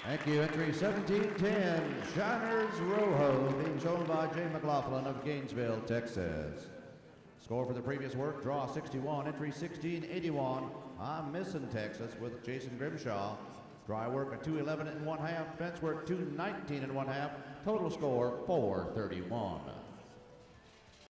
Thank you. Entry 1710, Shiners Rojo, being shown by Jay McLaughlin of Gainesville, Texas. Score for the previous work, draw 61. Entry 1681, I'm Missing Texas with Jason Grimshaw. Dry work a 211 1/2, fence work 219 1/2, total score 431.